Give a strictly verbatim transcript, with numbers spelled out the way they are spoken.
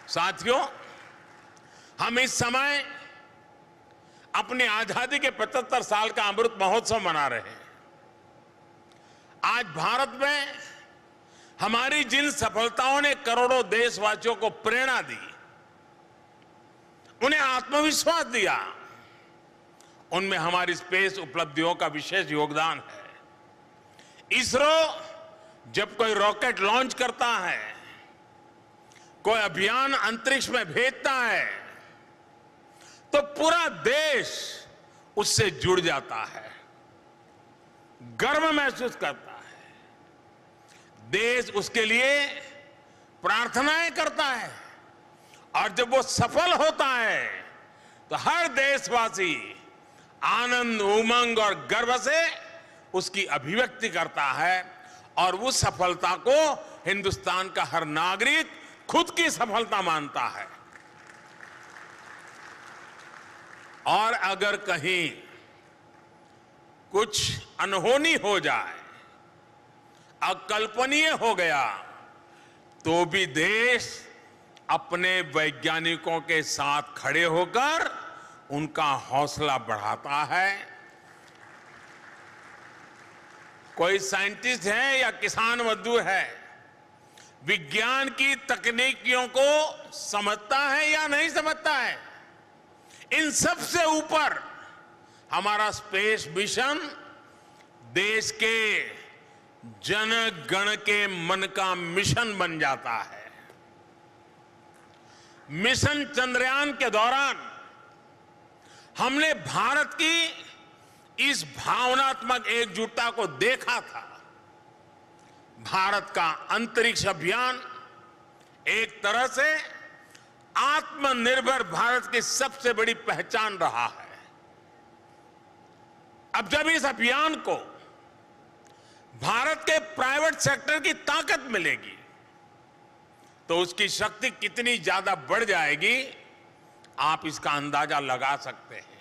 साथियों, हम इस समय अपनी आजादी के पचहत्तर साल का अमृत महोत्सव मना रहे हैं। आज भारत में हमारी जिन सफलताओं ने करोड़ों देशवासियों को प्रेरणा दी, उन्हें आत्मविश्वास दिया, उनमें हमारी स्पेस उपलब्धियों का विशेष योगदान है। इसरो जब कोई रॉकेट लॉन्च करता है, कोई अभियान अंतरिक्ष में भेजता है, तो पूरा देश उससे जुड़ जाता है, गर्व महसूस करता है। देश उसके लिए प्रार्थनाएं करता है, और जब वो सफल होता है तो हर देशवासी आनंद, उमंग और गर्व से उसकी अभिव्यक्ति करता है, और उस सफलता को हिंदुस्तान का हर नागरिक खुद की सफलता मानता है। और अगर कहीं कुछ अनहोनी हो जाए, अकल्पनीय हो गया, तो भी देश अपने वैज्ञानिकों के साथ खड़े होकर उनका हौसला बढ़ाता है। कोई साइंटिस्ट है या किसान मजदूर है, विज्ञान की तकनीकियों को समझता है या नहीं समझता है, इन सब से ऊपर हमारा स्पेस मिशन देश के जन गण के मन का मिशन बन जाता है। मिशन चंद्रयान के दौरान हमने भारत की इस भावनात्मक एकजुटता को देखा था। भारत का अंतरिक्ष अभियान एक तरह से आत्मनिर्भर भारत की सबसे बड़ी पहचान रहा है। अब जब इस अभियान को भारत के प्राइवेट सेक्टर की ताकत मिलेगी, तो उसकी शक्ति कितनी ज्यादा बढ़ जाएगी, आप इसका अंदाजा लगा सकते हैं।